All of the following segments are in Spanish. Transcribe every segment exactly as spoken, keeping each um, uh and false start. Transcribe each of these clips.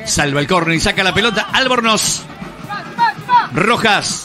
Salva el córner y saca la pelota Albornoz. Rojas.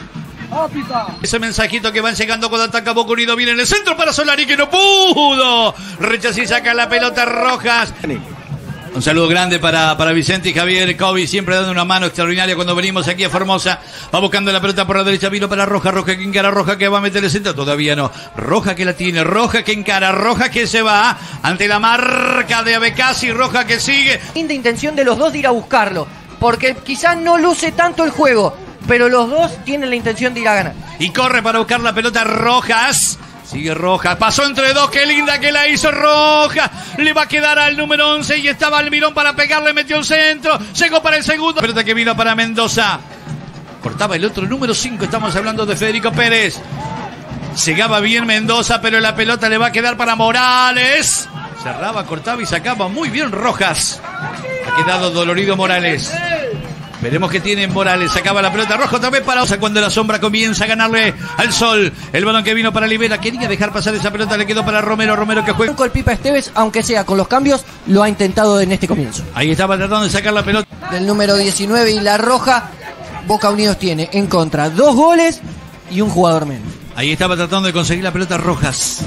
Ese mensajito que van llegando cuando ataca Boca Unido. Viene en el centro para Solari que no pudo. Rechaza y saca la pelota Rojas. Un saludo grande para, para Vicente y Javier Kobe, siempre dando una mano extraordinaria cuando venimos aquí a Formosa. Va buscando la pelota por la derecha, vino para Roja, Roja que encara, Roja que va a meter el centro, todavía no. Roja que la tiene, Roja que encara, Roja que se va ante la marca de Abecasi, Roja que sigue. Linda intención de los dos de ir a buscarlo, porque quizás no luce tanto el juego, pero los dos tienen la intención de ir a ganar. Y corre para buscar la pelota Rojas. Sigue Rojas, pasó entre dos, qué linda que la hizo Rojas. Le va a quedar al número once y estaba Almirón para pegarle, metió el centro. Llegó para el segundo. Pelota que vino para Mendoza. Cortaba el otro número cinco, estamos hablando de Federico Pérez. Llegaba bien Mendoza, pero la pelota le va a quedar para Morales. Cerraba, cortaba y sacaba muy bien Rojas. Ha quedado dolorido Morales. Veremos que tiene Morales, sacaba la pelota Roja otra vez para Osa cuando la sombra comienza a ganarle al sol. El balón que vino para Libera, quería dejar pasar esa pelota, le quedó para Romero, Romero que juega. El Pipa Esteves, aunque sea con los cambios, lo ha intentado en este comienzo. Ahí estaba tratando de sacar la pelota. Del número diecinueve y la Roja, Boca Unidos tiene en contra dos goles y un jugador menos. Ahí estaba tratando de conseguir la pelota Rojas.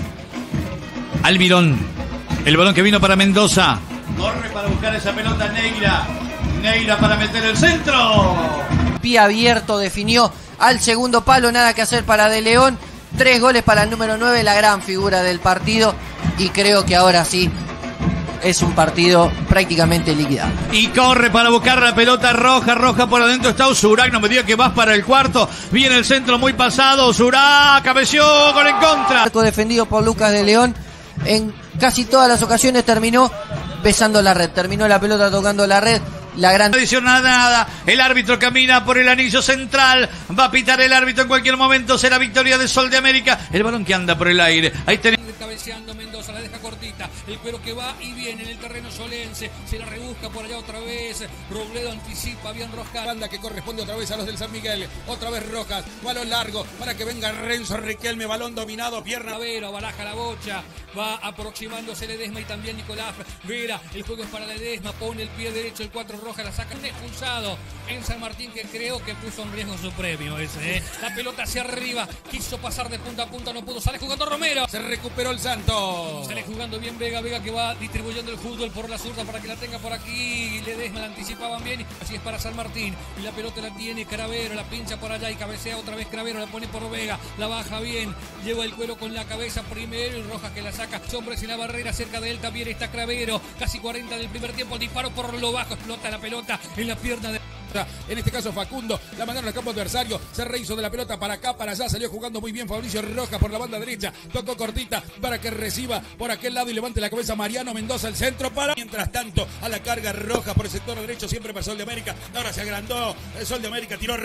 Almirón, el balón que vino para Mendoza. Corre para buscar esa pelota Neira. Neira para meter el centro. Pie abierto, definió al segundo palo, nada que hacer para De León. Tres goles para el número nueve, la gran figura del partido. Y creo que ahora sí es un partido prácticamente liquidado. Y corre para buscar la pelota Roja, Roja por adentro está Usurak, no me diga que vas para el cuarto. Viene el centro muy pasado, Usurak, cabeció, gol en contra. Arco defendido por Lucas De León. En casi todas las ocasiones terminó besando la red, terminó la pelota tocando la red. La gran no adiciona nada, el árbitro camina por el anillo central, va a pitar el árbitro en cualquier momento, será victoria de Sol de América, el balón que anda por el aire, ahí tenemos. Cabeceando Mendoza, la deja cortita, el cuero que va y viene en el terreno solense, se la rebusca por allá otra vez, Robledo anticipa bien Rojas, banda que corresponde otra vez a los del San Miguel, otra vez Rojas, balón largo para que venga Renzo Riquelme, balón dominado, pierna Vera, baraja la bocha, va aproximándose Ledesma y también Nicolás Vera, el juego es para Ledesma, pone el pie derecho, el cuatro Roja la saca, un expulsado en San Martín que creo que puso en riesgo su premio ese, ¿eh? La pelota hacia arriba, quiso pasar de punta a punta, no pudo, sale jugando Romero, se recuperó el Santos, sale jugando bien Vega, Vega que va distribuyendo el fútbol por la zurda para que la tenga por aquí, Ledesma la anticipaban bien, así es para San Martín, y la pelota la tiene Cravero, la pincha por allá y cabecea otra vez Cravero, la pone por Vega, la baja bien, lleva el cuero con la cabeza primero y Rojas que la saca, hombres en la barrera, cerca de él también está Cravero, casi cuarenta del primer tiempo, disparo por lo bajo, explota la pelota en la pierna de... En este caso Facundo, la mandaron al campo adversario, se rehizo de la pelota para acá, para allá, salió jugando muy bien Fabricio Rojas por la banda derecha, tocó cortita para que reciba por aquel lado y levante la cabeza Mariano Mendoza, el centro para... Mientras tanto, a la carga Rojas por el sector derecho, siempre para Sol de América, ahora se agrandó, el Sol de América tiró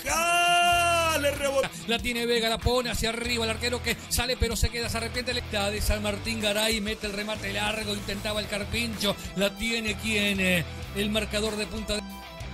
Rojas, le rebota. La tiene Vega, la pone hacia arriba, el arquero que sale pero se queda, se arrepiente, la de San Martín Garay, mete el remate largo, intentaba el Carpincho, la tiene quien, eh, el marcador de punta de...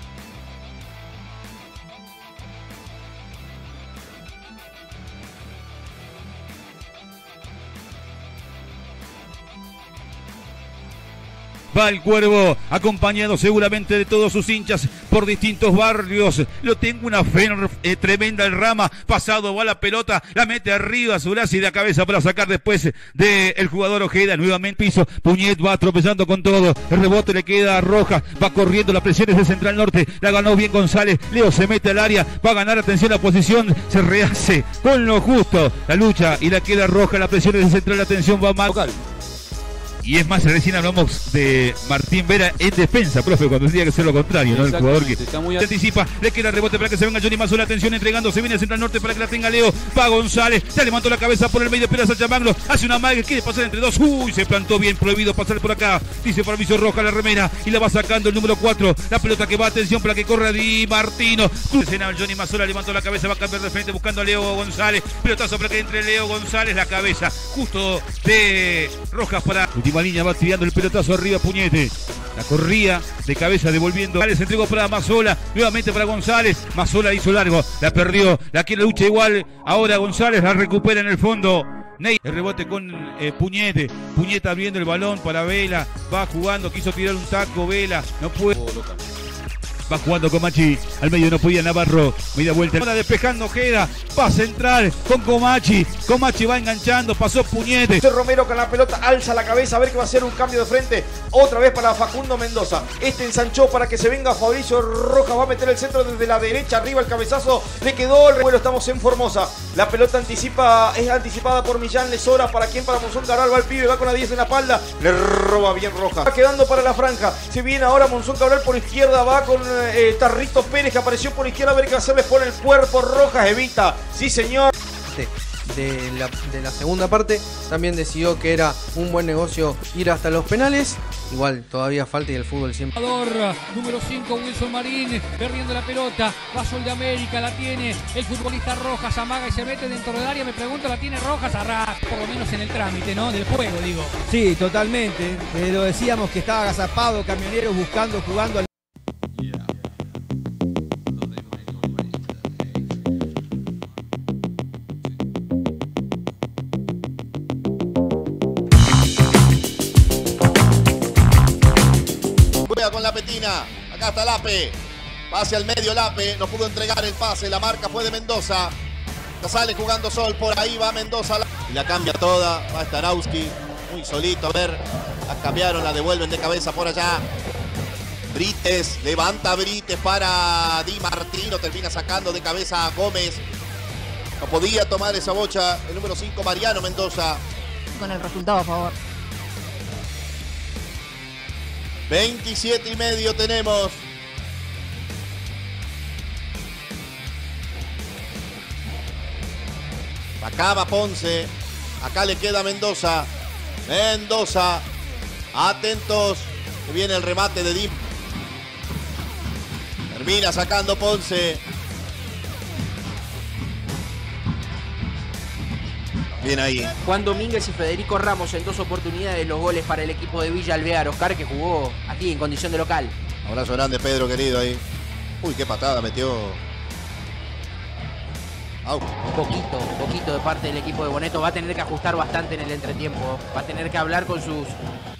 Va el Cuervo, acompañado seguramente de todos sus hinchas por distintos barrios. Lo tengo una fe eh, tremenda el Rama. Pasado va la pelota, la mete arriba, Zulasi de cabeza para sacar después del de jugador Ojeda. Nuevamente piso, Puñet va tropezando con todo. El rebote le queda a Rojas, va corriendo, la presión es de Central Norte. La ganó bien González, Leo se mete al área, va a ganar, atención a la posición, se rehace con lo justo. La lucha y la queda Roja, la presión es de Central, la atención va mal. Y es más, recién hablamos de Martín Vera en defensa, profe, cuando tendría que ser lo contrario, ¿no? El jugador que se muy... anticipa, le queda rebote para que se venga Johnny Mazzola, atención, entregándose, viene a Central Norte para que la tenga Leo, va González, ya levantó la cabeza por el medio, espera Sacha Magno, hace una mague, quiere pasar entre dos, uy, se plantó bien, prohibido pasar por acá, dice Fabricio Roja la remera, y la va sacando el número cuatro, la pelota que va, atención, para que corra Di Martino, escena Johnny Mazzola, levantó la cabeza, va a cambiar de frente buscando a Leo González, pelotazo para que entre Leo González, la cabeza, justo de Rojas para última línea, va tirando el pelotazo arriba Puñete, la corría de cabeza devolviendo, González entregó para Mazzola, nuevamente para González, Mazzola hizo largo, la perdió, la quiere lucha igual, ahora González la recupera en el fondo, Ney, el rebote con eh, Puñete, Puñete abriendo el balón para Vela, va jugando, quiso tirar un taco, Vela, no puede. Va jugando Comachi. Al medio no podía Navarro. Media vuelta. Ahora despejando Ojeda. Va a centrar con Comachi. Comachi va enganchando. Pasó Puñete. Romero con la pelota alza la cabeza. A ver que va a ser un cambio de frente. Otra vez para Facundo Mendoza. Este ensanchó para que se venga Fabricio Rojas. Va a meter el centro desde la derecha. Arriba el cabezazo. Le quedó el revuelo. Estamos en Formosa. La pelota anticipa. Es anticipada por Millán Lesora. ¿Para quién? Para Monzón Cabral. Va el pibe. Va con la diez en la espalda. Le roba bien Rojas. Va quedando para la franja. Se viene ahora Monzón Cabral por izquierda. Va con eh, Tarrito Pérez que apareció por izquierda. A ver qué va a hacer. Les pone el cuerpo. Rojas evita. Sí, señor. De la, de la segunda parte también decidió que era un buen negocio ir hasta los penales. Igual todavía falta y el fútbol siempre. Número cinco, Wilson Marín, perdiendo la pelota, va Sol de América, la tiene el futbolista Rojas, amaga y se mete dentro del área. Me pregunto, ¿la tiene Rojas? Arras, por lo menos en el trámite, ¿no? Del juego, digo. Sí, totalmente. Eh, lo decíamos que estaba agazapado, Camioneros buscando, jugando al... Con la Petina, acá está Lape, pase al medio Lape, no pudo entregar el pase, la marca fue de Mendoza, la sale jugando Sol, por ahí va Mendoza, y la cambia toda, va Starowski, muy solito, a ver, la cambiaron, la devuelven de cabeza por allá, Brites, levanta Brites para Di Martino, termina sacando de cabeza a Gómez, no podía tomar esa bocha, el número cinco Mariano Mendoza. Con el resultado a favor. veintisiete y medio tenemos. Acá va Ponce. Acá le queda Mendoza. Mendoza. Atentos. Que viene el remate de Dim. Termina sacando Ponce. Bien ahí. Juan Domínguez y Federico Ramos en dos oportunidades los goles para el equipo de Villa Alvear. Oscar, que jugó aquí en condición de local. Abrazo grande, Pedro, querido, ahí. Uy, qué patada metió. Au. Un poquito, un poquito de parte del equipo de Boneto. Va a tener que ajustar bastante en el entretiempo. Va a tener que hablar con sus